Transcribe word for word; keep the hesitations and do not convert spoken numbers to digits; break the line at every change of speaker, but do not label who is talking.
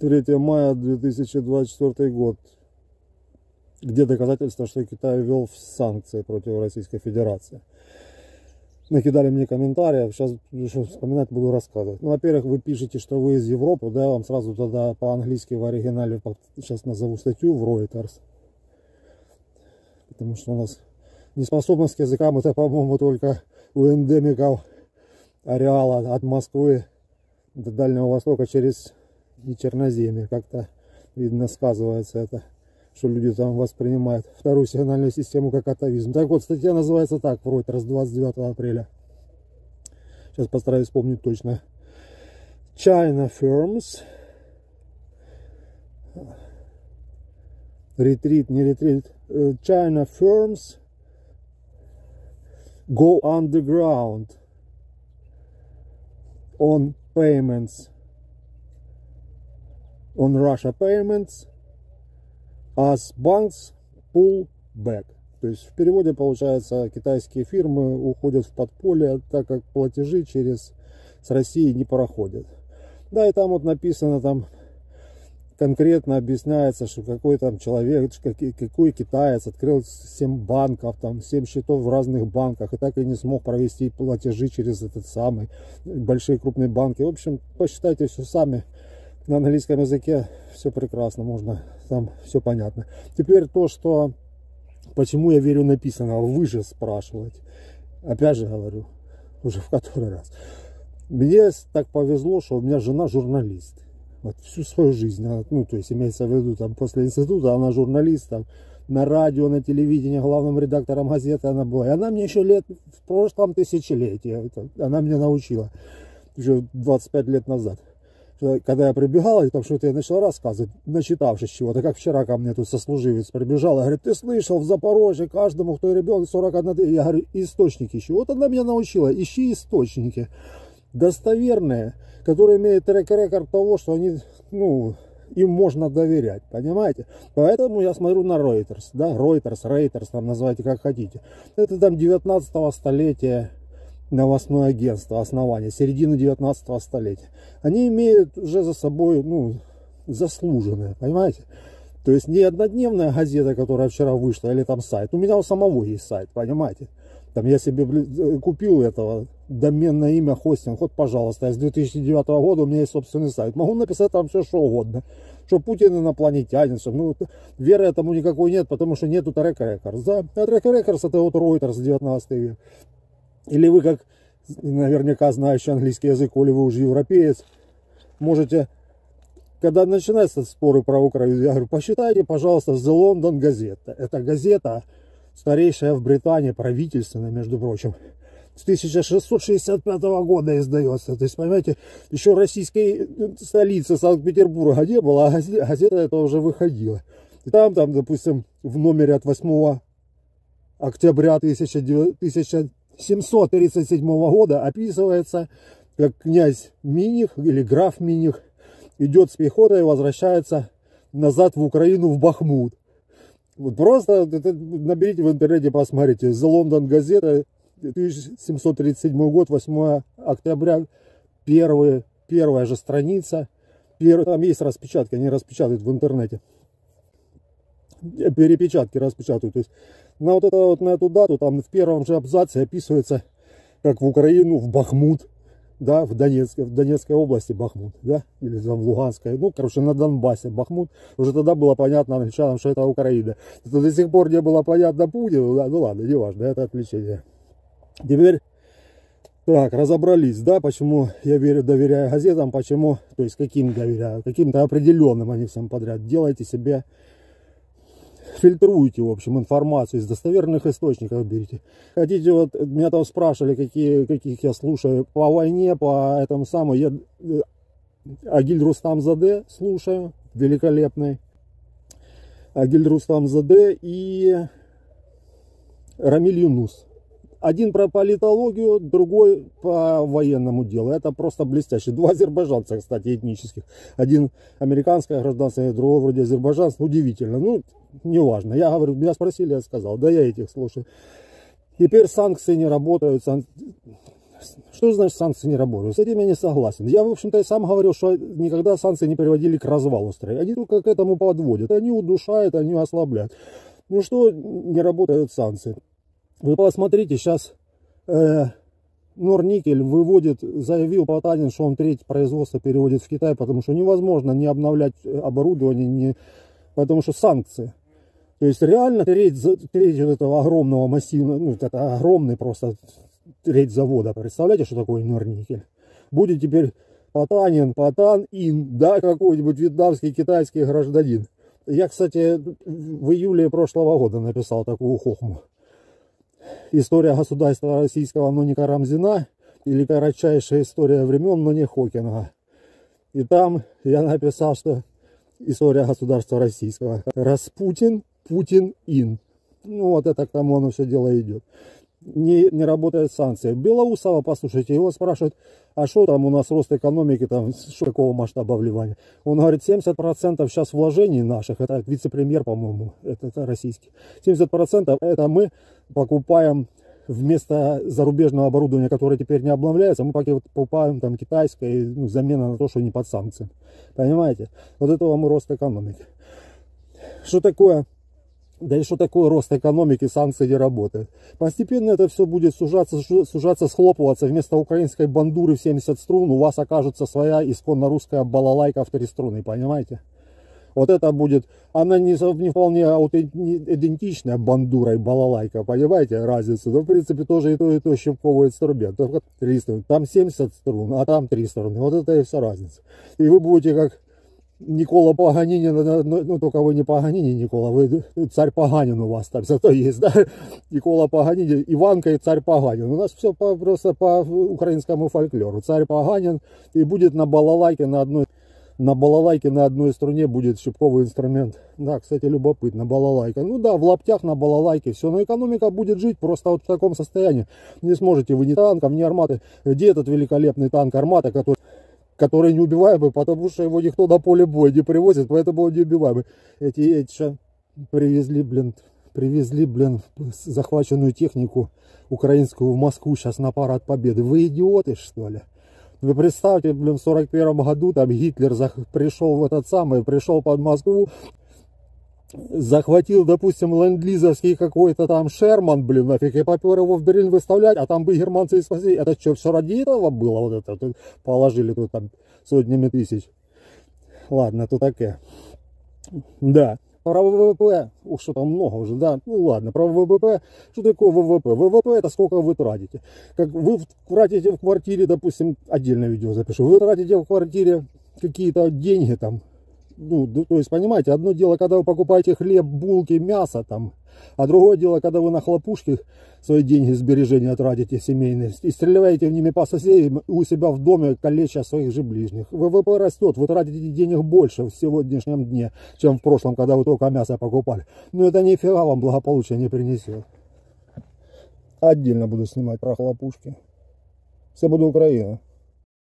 третьего мая две тысячи двадцать четвёртый год. Где доказательства, что Китай ввел санкции против Российской Федерации? Накидали мне комментарии, сейчас еще вспоминать буду рассказывать. Ну, во-первых, вы пишете, что вы из Европы, да, я вам сразу тогда по-английски в оригинале сейчас назову статью в Reuters. Потому что у нас неспособность к языкам, это, по-моему, только у эндемиков ареала от Москвы до Дальнего Востока через и Черноземье. Как-то, видно, сказывается это, что люди там воспринимают вторую сигнальную систему как атовизм. Так вот, статья называется так, в Reuters, двадцать девятого апреля. Сейчас постараюсь вспомнить точно. China firms Retreat, не ретрит. China firms go underground on payments, on Russia payments, as banks pull back. То есть в переводе получается, китайские фирмы уходят в подполье, так как платежи через с Россией не проходят. Да, и там вот написано, там конкретно объясняется, что какой там человек, какой китаец открыл семь банков, там семь счетов в разных банках и так и не смог провести платежи через этот самый большие крупные банки. В общем, посчитайте все сами. На английском языке все прекрасно, можно, там все понятно. Теперь то, что почему я верю написанного, вы же спрашиваете. Опять же говорю, уже в который раз. Мне так повезло, что у меня жена журналист. Вот всю свою жизнь, она, ну, то есть имеется в виду, там, после института она журналист, там, на радио, на телевидении, главным редактором газеты она была. И она мне еще лет, в прошлом тысячелетии, это, она меня научила, еще двадцать пять лет назад. Когда я прибегал, и там что-то я начал рассказывать, начитавшись чего-то, как вчера ко мне тут сослуживец прибежал, и говорит, ты слышал, в Запорожье каждому, кто ребенок, сорок одна, я говорю, источники ищу. Вот она меня научила, ищи источники достоверные, которые имеют трек-рекорд того, что они, ну, им можно доверять, понимаете? Поэтому я смотрю на Reuters, да, Reuters, Reuters, там называйте как хотите. Это там девятнадцатого столетия новостное агентство, основание, середины девятнадцатого столетия. Они имеют уже за собой, ну, заслуженное, понимаете? То есть не однодневная газета, которая вчера вышла, или там сайт. У меня у самого есть сайт, понимаете? Там я себе купил этого доменное имя, хостинг, вот, пожалуйста, с две тысячи девятого года у меня есть собственный сайт. Могу написать там все, что угодно. Что Путин инопланетянин, что, ну, веры этому никакой нет, потому что нету трек-рекордс. Да? А трек-рекордс это вот Reuters, девятнадцатый век. Или вы, как наверняка знающий английский язык, или вы уже европеец, можете, когда начинаются споры про Украину, я говорю, посчитайте, пожалуйста, The London Gazette. Это газета, старейшая в Британии, правительственная, между прочим, с тысяча шестьсот шестьдесят пятого года издается. То есть, понимаете, еще российской столицы Санкт-Петербурга не было, а газета это уже выходила. И там, там, допустим, в номере от восьмого октября тысяча семьсот тридцать седьмого года описывается, как князь Миних или граф Миних идет с пехотой и возвращается назад в Украину, в Бахмут. Вот просто это, наберите в интернете, посмотрите. The London Gazette, тысяча семьсот тридцать седьмой год, восьмого октября, первые, первая же страница. Первый, там есть распечатки, они распечатают в интернете. Перепечатки распечатывают. То есть на вот это вот на эту дату там в первом же абзаце описывается, как в Украину, в Бахмут, да, в Донецкой, в Донецкой области Бахмут, да, или там в Луганской, ну, короче, на Донбассе Бахмут. Уже тогда было понятно англичанам, что это Украина. Это до сих пор не было понятно Путину, да, ну ладно, не важно, это отвлечение. Теперь, так, разобрались, да, почему я верю, доверяю газетам, почему, то есть каким доверяю, каким-то определенным, они всем подряд. Делайте себе, фильтруйте, в общем, информацию из достоверных источников берите. Хотите, вот, меня там спрашивали, какие, каких я слушаю по войне, по этому самому, я Агиль Рустамзаде слушаю, великолепный. Агиль Рустамзаде и Рамиль Юнус. Один про политологию, другой по военному делу. Это просто блестяще. Два азербайджанца, кстати, этнических. Один американское гражданство, другой вроде азербайджанство. Удивительно. Ну, неважно. Я говорю, меня спросили, я сказал. Да я этих слушаю. Теперь санкции не работают. Что значит санкции не работают? С этим я не согласен. Я, в общем-то, и сам говорил, что никогда санкции не приводили к развалу страны. Они только к этому подводят. Они удушают, они ослабляют. Ну что не работают санкции? Вы посмотрите, сейчас э, Норникель выводит, заявил Потанин, что он треть производства переводит в Китай, потому что невозможно не обновлять оборудование, не, потому что санкции. То есть реально треть, треть вот этого огромного массива, ну это огромный просто треть завода. Представляете, что такое Норникель? Будет теперь Потанин, Потан-ин, да, какой-нибудь вьетнамский, китайский гражданин. Я, кстати, в июле прошлого года написал такую хохму. История государства российского, но не Карамзина, или коротчайшая история времен, но не Хокинга. И там я написал, что история государства российского. Распутин, Путин-ин. Ну вот это к тому оно все дело идет. Не, не работают санкции. Белоусова, послушайте, его спрашивают, а что там у нас рост экономики, там, что такого масштаба вливания? Он говорит, семьдесят процентов сейчас вложений наших, это вице-премьер, по-моему, это, это российский, семьдесят процентов это мы покупаем вместо зарубежного оборудования, которое теперь не обновляется, мы покупаем там китайское, ну, замена на то, что не под санкциями. Понимаете? Вот это вам и рост экономики. Что такое? Да и что такое рост экономики, санкции не работают. Постепенно это все будет сужаться, сужаться, схлопываться. Вместо украинской бандуры в семьдесят струн у вас окажется своя исконно русская балалайка в три струны, понимаете? Вот это будет, она не, не вполне идентичная бандура и балалайка, понимаете разницу? Но в принципе тоже и то, и то щипковый инструмент. Только три струны. Там семьдесят струн, а там три струны. Вот это и вся разница. И вы будете как Никола Паганини, ну только вы не Паганини, Никола, вы царь Паганин у вас там зато есть, да? Никола Паганини, Иванка и царь Паганин. У нас все по, просто по украинскому фольклору. Царь Паганин, и будет на балалайке на одной, на балалайке на одной струне будет щипковый инструмент. Да, кстати, любопытно, балалайка. Ну да, в лаптях на балалайке все, но экономика будет жить просто вот в таком состоянии. Не сможете вы ни танков, ни арматы. Где этот великолепный танк Армата, который... который неубиваемый, потому что его никто на поле боя не привозит, поэтому он неубиваемый. Эти, эти же привезли, блин, привезли, блин, захваченную технику украинскую в Москву сейчас на парад Победы. Вы идиоты, что ли? Вы представьте, блин, в сорок первом году там Гитлер пришел в этот самый, пришел под Москву, захватил, допустим, ленд-лизовский какой-то там Шерман, блин, нафиг, и попер его в Берлин выставлять, а там бы германцы и спасли. Это что, все ради этого было вот это? Тут положили тут там сотнями тысяч. Ладно, то такое. Да. Про ВВП, ух, что там много уже, да, ну ладно, про ВВП, что такое ВВП? ВВП это сколько вы тратите. Как вы тратите в квартире, допустим, отдельное видео запишу, вы тратите в квартире какие-то деньги там, ну, то есть, понимаете, одно дело, когда вы покупаете хлеб, булки, мясо там, а другое дело, когда вы на хлопушки свои деньги, сбережения тратите семейные и стреляете в ними по соседям у себя в доме, калеча своих же ближних. ВВП растет, вы тратите денег больше в сегодняшнем дне, чем в прошлом, когда вы только мясо покупали. Но это нифига вам благополучия не принесет. Отдельно буду снимать про хлопушки. Все буду Украина.